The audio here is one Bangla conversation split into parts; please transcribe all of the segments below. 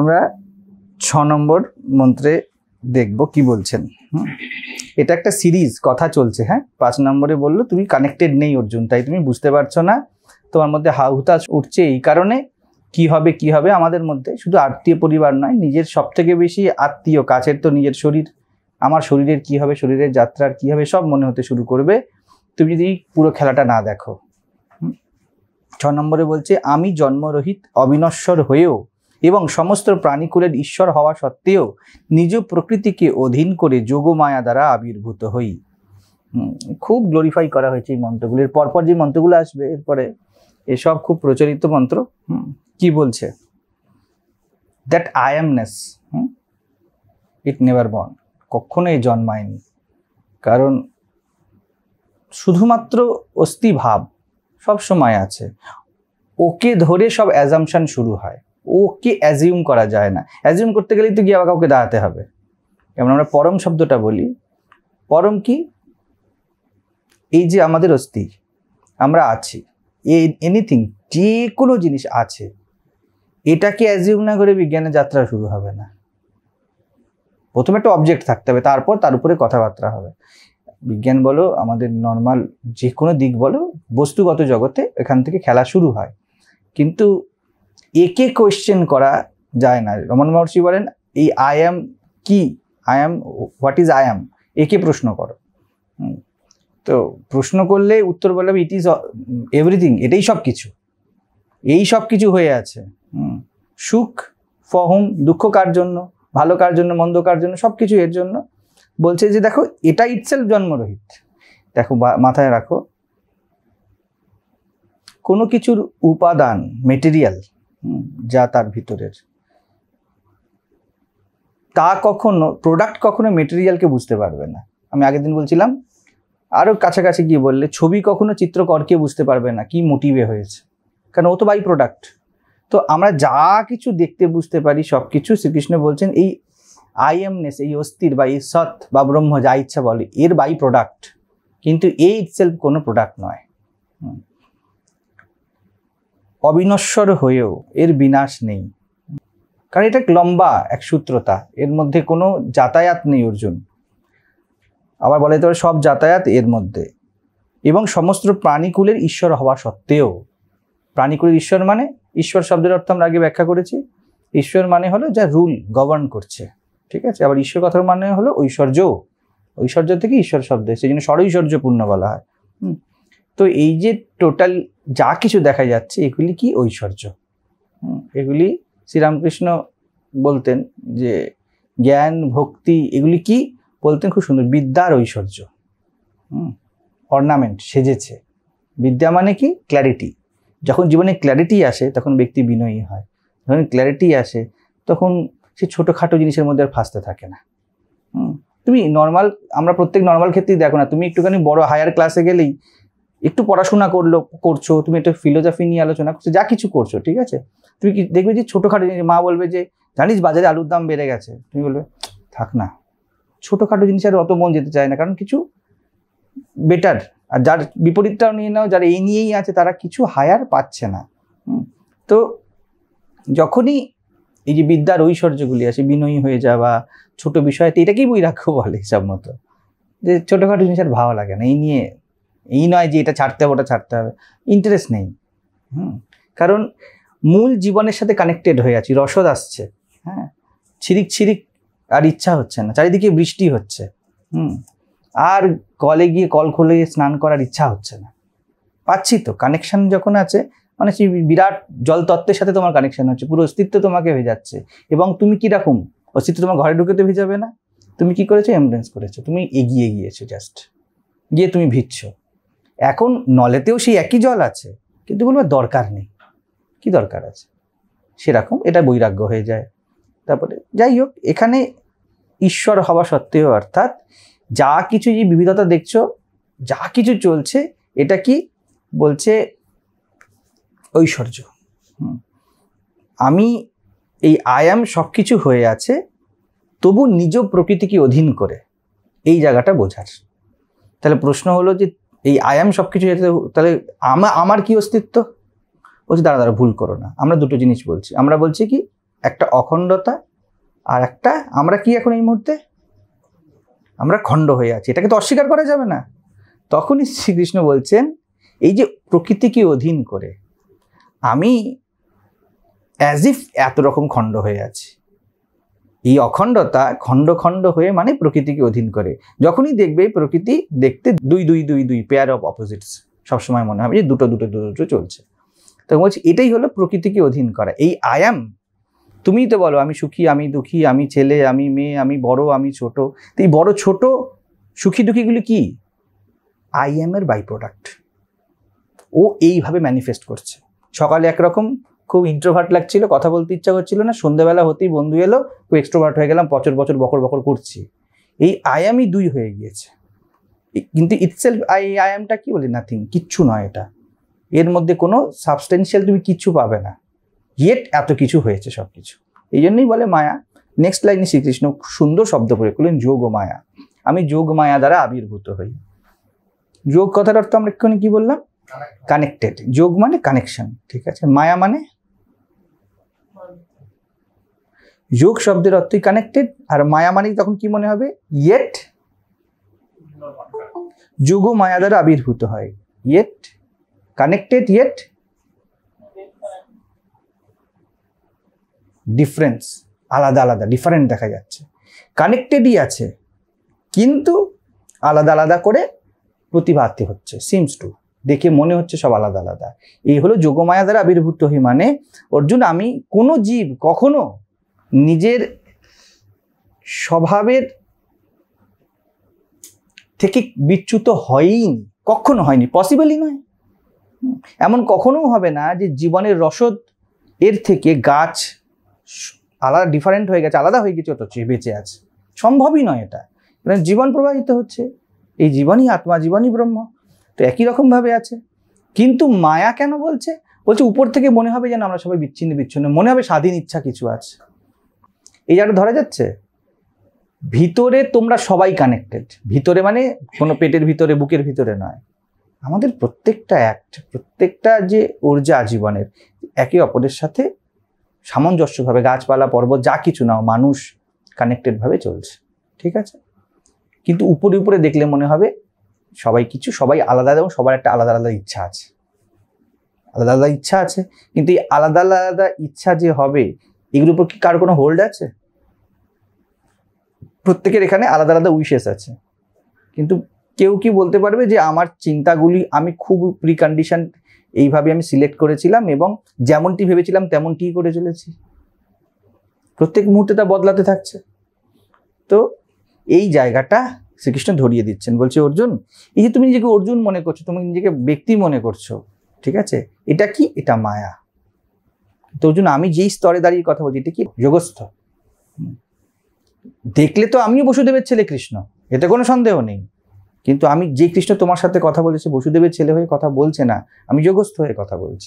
আমরা 6 নম্বর মন্ত্রে দেখব কি বলছেন। এটা একটা সিরিজ কথা চলছে। হ্যাঁ, 5 নম্বরে বললো তুমি কানেক্টেড নেই অর্জুন, তাই তুমি বুঝতে পারছো না, তোমার মধ্যে হাহুতাশ উঠছে এই কারণে। কি হবে আমাদের মধ্যে, শুধু আত্মীয় পরিবার নয়, নিজের সব থেকে বেশি আত্মীয় কাছের তো নিজের শরীর। আমার শরীরের কি হবে, শরীরের যাত্রার কি হবে, সব মনে হতে শুরু করবে তুমি যদি পুরো খেলাটা না দেখো। 6 নম্বরে বলছে আমি জন্মরহিত অবিনশ্বর হয়েও এবং সমস্ত প্রাণীকুলের ঈশ্বর হওয়া সত্ত্বেও নিজ প্রকৃতিকে অধীন করে যোগমায়া দ্বারা আবির্ভূত হই। খুব গ্লোরিফাই করা হয়েছে এই মন্ত্রগুলির। পরপর যে মন্ত্রগুলো আসবে এরপরে এসব খুব প্রচলিত মন্ত্র। কি বলছে? That I amness it never born, কখনোই জন্মায়নি। কারণ শুধুমাত্র অস্থি ভাব সব সময় আছে, ওকে ধরে সব অ্যাজাম্পশন শুরু হয়, ওকে অ্যাজিউম করা যায় না। অ্যাজিউম করতে গেলেই তো গিয়ে আবার কাউকে দাঁড়াতে হবে। যেমন আমরা পরম শব্দটা বলি, পরম কি? এই যে আমাদের অস্থি, আমরা আছি, এনিথিং, যে কোনো জিনিস আছে, এটাকে অ্যাজিউম না করে বিজ্ঞানের যাত্রা শুরু হবে না। প্রথমে একটা অবজেক্ট থাকতে হবে, তারপর তার উপরে কথাবার্তা হবে। বিজ্ঞান বলো, আমাদের নর্মাল যে কোনো দিক বলো, বস্তুগত জগতে এখান থেকে খেলা শুরু হয়। কিন্তু একে কোয়েশ্চেন করা যায় না। রমন মহর্ষি বলেন এই আই অ্যাম কি, I am what is I am, একে প্রশ্ন করো। তো প্রশ্ন করলে উত্তর বলবে ইট ইজ এভরিথিং, এটাই সব কিছু, এই সব কিছু হয়ে আছে। সুখ ফর হুম, দুঃখ কার জন্য, ভালো কার জন্য, মন্দ কার জন্য, সব কিছু এর জন্য। বলছে যে দেখো এটা ইটসেলফ জন্মরহিত। দেখো মাথায় রাখো, কোনো কিছুর উপাদান মেটেরিয়াল যা তার ভিতরের, তা কখনো প্রোডাক্ট কখনো মেটেরিয়ালকে বুঝতে পারবে না। আমি আগের দিন বলছিলাম, আরও কাছাকাছি গিয়ে বললে ছবি কখনো চিত্রকরকে বুঝতে পারবে না কি মোটিভে হয়েছে, কারণ ও তো বাই প্রোডাক্ট। তো আমরা যা কিছু দেখতে বুঝতে পারি সব কিছু শ্রীকৃষ্ণ বলছেন এই আই এমনেস, এই অস্থির বা এই সৎ বা ব্রহ্ম যা ইচ্ছা বলে, এর বাই প্রোডাক্ট, কিন্তু এই ইটসেলফ কোনো প্রোডাক্ট নয়। অবিনশ্বর হয়েও এর বিনাশ নেই, কারণ এটা লম্বা এক সূত্রতা, এর মধ্যে কোনো যাতায়াত নেই অর্জুন। আবার বলে তো সব যাতায়াত এর মধ্যে, এবং সমস্ত প্রাণীকুলের ঈশ্বর হওয়া সত্ত্বেও। প্রাণীকুলের ঈশ্বর মানে, ঈশ্বর শব্দের অর্থ আমরা আগে ব্যাখ্যা করেছি, ঈশ্বর মানে হলো যা রুল গভর্ন করছে, ঠিক আছে। আবার ঈশ্বর কথার মানে হলো ঐশ্বর্য, ঐশ্বর্য থেকে ঈশ্বর শব্দ, সেই জন্য ষড়ৈশ্বর্যপূর্ণ বলা হয়। তো এই যে টোটাল যা কিছু দেখা যাচ্ছে এগুলি কি? ঐশ্বর্য। এগুলি শ্রীরামকৃষ্ণ বলতেন যে জ্ঞান ভক্তি এগুলি কি বলতেন, খুব সুন্দর, বিদ্যার ঐশ্বর্য। অর্নামেন্ট, সেজেছে। বিদ্যা মানে কি? ক্ল্যারিটি। যখন জীবনে ক্ল্যারিটি আসে তখন ব্যক্তি বিনয়ী হয়। যখন ক্ল্যারিটি আসে তখন সে ছোটোখাটো জিনিসের মধ্যে আর ফাঁসতে থাকে না। তুমি নর্মাল, আমরা প্রত্যেক নর্মাল ক্ষেত্রেই দেখো না, তুমি একটুখানি বড় হায়ার ক্লাসে গেলেই একটু পড়াশোনা করছো, তুমি একটা ফিলোসফি নিয়ে আলোচনা করছো, যা কিছু করছো, ঠিক আছে, তুমি কি দেখবে যে ছোটোখাটো জিনিস, মা বলবে যে জানিস বাজারে আলুর দাম বেড়ে গেছে, তুমি বলবে থাক না, ছোটোখাটো জিনিস আর অত মন যেতে চায় না, কারণ কিছু বেটার। আর যার বিপরীতটাও নিয়ে নাও, যারা এই নিয়েই আছে তারা কিছু হায়ার পাচ্ছে না। তো যখনই এই যে বিদ্যার ঐশ্বর্যগুলি আসে, বিনয়ী হয়ে যাওয়া, ছোট বিষয়তে, এটাকেই বৈরাগ্য বলে হিসাব মতো, যে ছোটোখাটো জিনিস আর ভালো লাগে না, এই নিয়ে, এই নয় যে এটা ছাড়তে হবে ওটা ছাড়তে হবে, ইন্টারেস্ট নেই। কারণ মূল জীবনের সাথে কানেক্টেড হয়ে আছি, রসদ আসছে, হ্যাঁ, ছিরিক ছিরিক আর ইচ্ছা হচ্ছে না, চারিদিকে বৃষ্টি হচ্ছে, আর কলে গিয়ে কল খুলে স্নান করার ইচ্ছা হচ্ছে না, পাচ্ছি তো কানেকশন যখন আছে, মানে সেই বিরাট জলতত্ত্বের সাথে তোমার কানেকশন হচ্ছে, পুরো অস্তিত্ব তোমাকে ভেজাচ্ছে। এবং তুমি কিরকম অস্তিত্ব, তোমার ঘরে ঢুকে তো ভেজাবে না, তুমি কি করেছো? এমব্রেন্স করেছো, তুমি এগিয়ে গিয়েছো, জাস্ট গিয়ে তুমি ভিজছো। এখন নলেতেও সেই একই জল আছে, কিন্তু বলবো দরকার নেই, কি দরকার আছে, সেরকম এটা বৈরাগ্য হয়ে যায়। তারপরে যাই হোক, এখানে ঈশ্বর হওয়া সত্ত্বেও, অর্থাৎ যা কিছু যে বিবিধতা দেখছো, যা কিছু চলছে, এটা কি বলছে? ঐশ্বর্য। আমি এই আয়াম সব কিছু হয়ে আছে, তবু নিজ প্রকৃতিকে অধীন করে, এই জায়গাটা বোঝার। তাহলে প্রশ্ন হলো যে এই আয়াম সব কিছু, তাহলে আমার কি অস্তিত্ব? বলছি দাঁড়া ভুল করো না, আমরা দুটো জিনিস বলছি। আমরা বলছি কি একটা অখণ্ডতা, আর একটা আমরা কি এখন এই মুহূর্তে আমরা খণ্ড হয়ে আছি, এটাকে তো অস্বীকার করা যাবে না। তখনই শ্রীকৃষ্ণ বলছেন এই যে প্রকৃতিকে অধীন করে আমি অ্যাজ ইফ এত রকম খণ্ড হয়ে আছি, এই অখণ্ডতা খণ্ড খণ্ড হয়ে মানে প্রকৃতিকে অধীন করে। যখনই দেখবে প্রকৃতি দেখতে দুই দুই দুই দুই পেয়ার অফ অপোজিটস, সবসময় মনে হবে যে দুটো দুটো দুটো দুটো চলছে। তো বলছি এটাই হলো প্রকৃতিকে অধীন করা। এই আই অ্যাম, তুমিই তো বলো আমি সুখী, আমি দুঃখী, আমি ছেলে, আমি মেয়ে, আমি বড়, আমি ছোট। তো এই বড় ছোট সুখী দুঃখীগুলি কি? আই অ্যাম এর বাই প্রোডাক্ট। ও এইভাবে ম্যানিফেস্ট করছে। সকালে একরকম খুব ইন্ট্রোভার্ট লাগছিল, কথা বলতে ইচ্ছা করছিল না, সন্ধ্যাবেলা হতেই বন্ধু এলো, খুব এক্সট্রোভার্ট হয়ে গেলাম, বছর বছর বকর বকর করছি। এই আই অ্যামই দুই হয়ে গিয়েছে। কিন্তু ইটসেলফ আই অ্যামটা কি বলি? নাথিং, কিচ্ছু নয় এটা। এর মধ্যে কোনো সাবস্টেন্সিয়াল তুমি কিচ্ছু পাবে না, ইয়েট এত কিছু হয়েছে সব কিছু। এই জন্যই বলে মায়া। নেক্সট লাইনে শ্রীকৃষ্ণ সুন্দর শব্দ প্রয়োগ করলেন, যোগ মায়া। আমি যোগ মায়া দ্বারা আবির্ভূত হই। যোগ কথার অর্থ আমরা এক্ষুনি কি বললাম? কানেক্টেড। যোগ মানে কানেকশন, ঠিক আছে। মায়া মানে, যোগ শব্দের অর্থই কানেক্টেড, আর মায়া মানে তখন কি মনে হবে? ইয়েট। যোগ মায়া দ্বারা আবির্ভূত হয়, ইয়েট কানেক্টেড, ইয়েট ডিফারেন্স, আলাদা আলাদা, ডিফারেন্ট দেখা যাচ্ছে। কানেক্টেডই আছে কিন্তু আলাদা আলাদা করে প্রতিভাতি হচ্ছে, সিমস টু, দেখে মনে হচ্ছে সব আলাদা আলাদা। এই হলো যোগমায়া দ্বারা আবির্ভূত হই। মানে অর্জুন, আমি কোনো জীব কখনো নিজের স্বভাবের থেকে বিচ্যুত হয়ই নি, কখনো হয়নি, পসিবলই নয়। এমন কখনো হবে না যে জীবনের রসদ এর থেকে গাছ আলাদা ডিফারেন্ট হয়ে গেছে, আলাদা হয়ে গেছে, অথচ বেঁচে আছে। সম্ভবই নয় এটা। জীবন প্রবাহিত হচ্ছে, এই জীবনই আত্মা, জীবনই ব্রহ্ম, তো একই রকমভাবে আছে। কিন্তু মায়া কেন বলছে? বলছে উপর থেকে মনে হবে যেন আমরা সবাই বিচ্ছিন্ন বিচ্ছিন্ন, মনে হবে স্বাধীন ইচ্ছা কিছু আছে। এই জায়গাটা ধরা যাচ্ছে। ভিতরে তোমরা সবাই কানেক্টেড, ভিতরে মানে কোনো পেটের ভিতরে, বুকের ভিতরে নয়। আমাদের প্রত্যেকটা অ্যাক্ট, প্রত্যেকটা যে ঊর্জা জীবনের, একে অপরের সাথে সামঞ্জস্যভাবে, গাছপালা, পর্বত, যা কিছু নাও, মানুষ কানেক্টেড ভাবে চলছে, ঠিক আছে। কিন্তু উপরে উপরে দেখলে মনে হবে সবাই কিছু, সবাই আলাদা, এবং সবার একটা আলাদা আলাদা ইচ্ছা আছে, আলাদা আলাদা ইচ্ছা আছে। কিন্তু এই আলাদা আলাদা ইচ্ছা যে হবে, এগুলোর উপর কি কারো কোনো হোল্ড আছে? প্রত্যেকের এখানে আলাদা আলাদা উইশেস আছে, কিন্তু কেউ কি বলতে পারবে যে আমার চিন্তাগুলি আমি খুব প্রিকন্ডিশন এইভাবে আমি সিলেক্ট করেছিলাম এবং যেমনটি ভেবেছিলাম তেমনটি করে চলেছি? প্রত্যেক মুহূর্তে তা বদলাতে থাকছে। তো এই জায়গাটা শ্রীকৃষ্ণ ধরিয়ে দিচ্ছেন, বলছে অর্জুন, এই যে তুমি নিজেকে অর্জুন মনে করছো, তুমি নিজেকে ব্যক্তি মনে করছো, ঠিক আছে, এটা কি? এটা মায়া। তো অর্জুন, আমি যেই স্তরে দাঁড়িয়ে কথা বলছি, এটা কি? যোগস্থ। দেখলে তো আমিও বসুদেবের ছেলে কৃষ্ণ, এতে কোনো সন্দেহ নেই। কিন্তু আমি যে কৃষ্ণ তোমার সাথে কথা বলেছে, বসুদেবের ছেলে হয়ে কথা বলছে না, আমি যোগস্থ হয়ে কথা বলছি।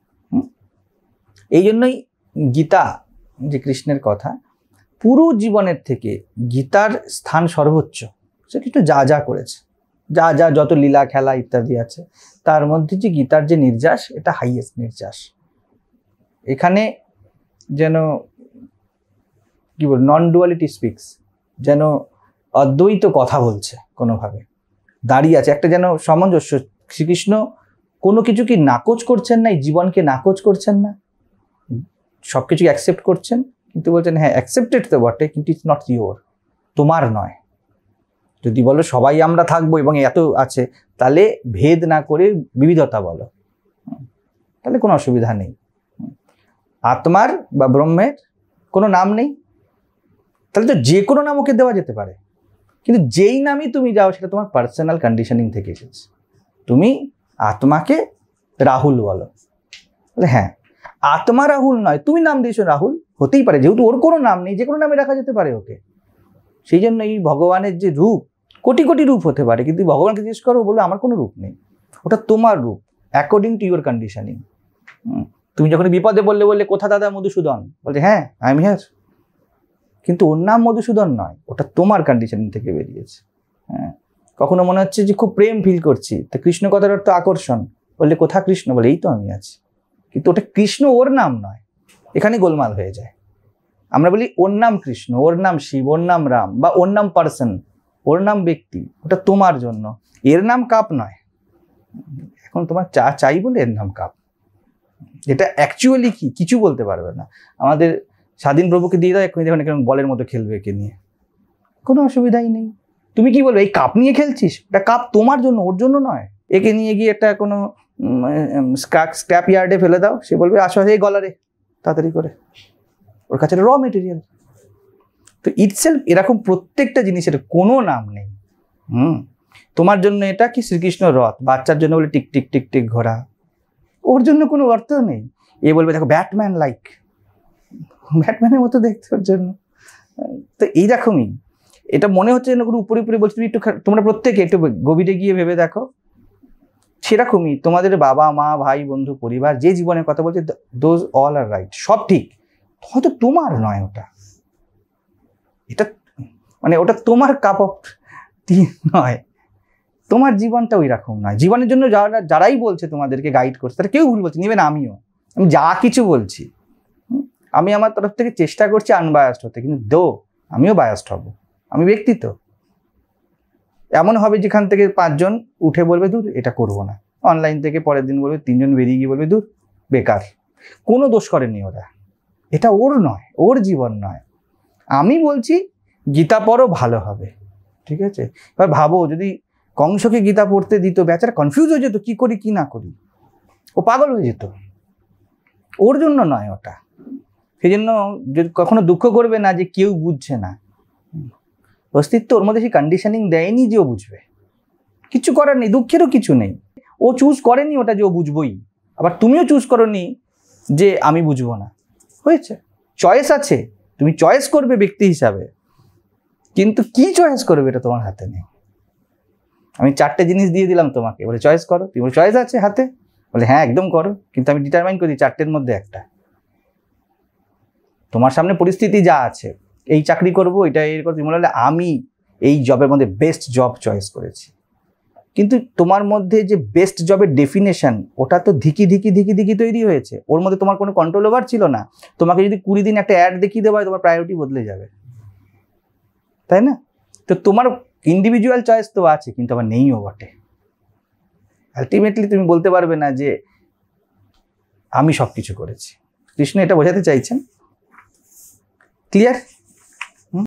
এই জন্যই গীতা যে কৃষ্ণের কথা, পুরো জীবনের থেকে গীতার স্থান সর্বোচ্চ। সেটা একটু যা যা করেছে, যা যা যত লীলা খেলা ইত্যাদি আছে, তার মধ্যে যে গীতার যে নির্যাস, এটা হাইয়েস্ট নির্যাস। এখানে যেন কি বল, নন ডুয়ালিটি স্পিক্স, যেন অদ্বৈত কথা বলছে, কোনোভাবে দাঁড়িয়ে আছে একটা যেন সামঞ্জস্য। শ্রীকৃষ্ণ কোনো কিছু কি নাকচ করছেন না, এই জীবনকে নাকচ করছেন না, সবকিছু অ্যাকসেপ্ট করছেন, কিন্তু বলছেন হ্যাঁ অ্যাকসেপ্টেড তো বটে, কিন্তু ইটস নট ইয়োর, তোমার নয়। যদি বলো সবাই আমরা থাকবো এবং এত আছে, তাহলে ভেদ না করে বিবিধতা বলো, তাহলে কোনো অসুবিধা নেই। আত্মার বা ব্রহ্মের কোনো নাম নেই, তাহলে তো যে কোনো নাম ওকে দেওয়া যেতে পারে, কিন্তু যেই নামই তুমি যাও সেটা তোমার পার্সোনাল কন্ডিশনিং থেকে এসেছে। তুমি আত্মাকে রাহুল বলো, হ্যাঁ আত্মা রাহুল নয়, তুমি নাম দিয়েছো রাহুল, হতেই পারে, যেহেতু ওর কোনো নাম নেই, যে কোনো নামে রাখা যেতে পারে ওকে। সেই জন্য এই ভগবানের যে রূপ, কোটি কোটি রূপ হতে পারে, কিন্তু ভগবানকে জিজ্ঞেস করো, বলো আমার কোনো রূপ নেই, ওটা তোমার রূপ অ্যাকর্ডিং টু ইউর কন্ডিশনিং। তুমি যখন বিপদে বললে কোথা দাদা মধুসূদন, বলছে হ্যাঁ আই এম হিয়ার, কিন্তু ওর নাম মধুসূদন নয়, ওটা তোমার কন্ডিশনিং থেকে বেরিয়েছে। হ্যাঁ, কখনো মনে হচ্ছে যে খুব প্রেম ফিল করছি, তো কৃষ্ণ কথার অর্থ আকর্ষণ, বললে কোথা কৃষ্ণ, বলে এই তো আমি আছি, কিন্তু ওটা কৃষ্ণ ওর নাম নয়, এখানে গোলমাল হয়ে যায়। আমরা বলি ওর নাম কৃষ্ণ, ওর নাম শিব, ওর নাম রাম, বা ওর নাম পার্সন, ওর নাম ব্যক্তি, ওটা তোমার জন্য। এর নাম কাপ নয়। এখন তোমার চা চাই বলে এর নাম কাপ। এটা অ্যাকচুয়ালি কি কিছু বলতে পারবে না। আমাদের স্বাধীন প্রভুকে দিয়ে দাও, এক্ষুনি দেখুন এখানে বলের মতো খেলবে একে নিয়ে, কোনো অসুবিধাই নেই। তুমি কি বলবে এই কাপ নিয়ে খেলছিস? এটা কাপ তোমার জন্য, ওর জন্য নয়। একে নিয়ে গিয়ে একটা কোনো স্ক্র্যাপ ইয়ার্ডে ফেলে দাও, সে বলবে আসো এই গলারে তাড়াতাড়ি করে, ওর কাছে র মেটেরিয়াল। তো ইটসেলফ এরকম প্রত্যেকটা জিনিসের কোনো নাম নেই। তোমার জন্য এটা কি শ্রীকৃষ্ণ রথ, বাচ্চার জন্য বলে টিক টিক টিক টিক ঘোড়া, ওর জন্য কোনো অর্থ নেই। এ বলবে দেখো ব্যাটম্যান লাইক, ব্যাটম্যানের মতো দেখতে ওর জন্য। তো এইরকমই এটা মনে হচ্ছে যেন কোনো উপরে উপরে বলছি, তুমি একটু তোমরা প্রত্যেকে একটু গভীরে গিয়ে ভেবে দেখো, সেরকমই তোমাদের বাবা মা ভাই বন্ধু পরিবার যে জীবনের কথা বলছে, দোজ অল আর রাইট, সব ঠিক, হয়তো তোমার নয় ওটা, এটা মানে ওটা তোমার কাপ অফ টি নয়, তোমার জীবনটা ওই রকম নয়। জীবনের জন্য যারাই বলছে তোমাদেরকে গাইড করছে তারা কেউ ভুল বলছে, নেবে না। আমি যা কিছু বলছি আমি আমার তরফ থেকে চেষ্টা করছি আনবায়াসড হতে, কিন্তু আমিও বায়াসড হব, আমি ব্যক্তি তো। এমন হবে যেখান থেকে 5 জন উঠে বলবে দূর এটা করবো না, অনলাইন থেকে পরের দিন বলবে 3 জন বেরিয়ে গিয়ে বলবে দূর বেকার, কোনো দোষ করেনি ওরা, এটা ওর নয়, ওর জীবন নয়। আমি বলছি গীতা পড়ো ভালো হবে, ঠিক আছে? এবার ভাবো যদি কংসকে গীতা পড়তে দিত, বেচারা কনফিউজ হয়ে যেত কি করি কি না করি, ও পাগল হয়ে যেত, ওর জন্য নয় ওটা। সেই জন্য যদি কখনো দুঃখ করবে না যে কেউ বুঝছে না, অস্তিত্ব ওর মধ্যে সেই কন্ডিশনিং দেয়নি যে ও বুঝবে, কিছু করার নেই, দুঃখেরও কিছু নেই। ও চুজ করেনি ওটা যে ও বুঝবই, আবার তুমিও চুজ করোনি যে আমি বুঝবো না, হয়েছে। চয়েস আছে, তুমি চয়েস করবে ব্যক্তি হিসাবে, কিন্তু কি চয়েস করবে এটা তোমার হাতে নেই। আমি 4টে জিনিস দিয়ে দিলাম তোমাকে, বলে চয়েস করো, তুমি বলে চয়েস আছে হাতে, বলে হ্যাঁ একদম করো, কিন্তু আমি ডিটারমাইন করি 4টের মধ্যে একটা। তোমার সামনে পরিস্থিতি যা আছে, এই চাকরি করবো এটা এর করবো, তুমি বলে আমি এই জবের মধ্যে বেস্ট জব চয়েস করেছি, কিন্তু তোমার মধ্যে যে বেস্ট জবের ডেফিনেশন ওটা তো ধিকি ধিকি ধিকি ধিকি তৈরি হয়েছে, ওর মধ্যে তোমার কোনো কন্ট্রোল ওভার ছিল না। তোমাকে যদি 20 দিন একটা অ্যাড দেখিয়ে দেওয়া হয়, তোমার প্রায়োরিটি বদলে যাবে, তাই না? তো তোমার ইন্ডিভিজুয়াল চয়েস তো আছে, কিন্তু আবার নেইও বটে। আলটিমেটলি তুমি বলতে পারবে না যে আমি সব কিছু করেছি। কৃষ্ণ এটা বোঝাতে চাইছেন। ক্লিয়ার?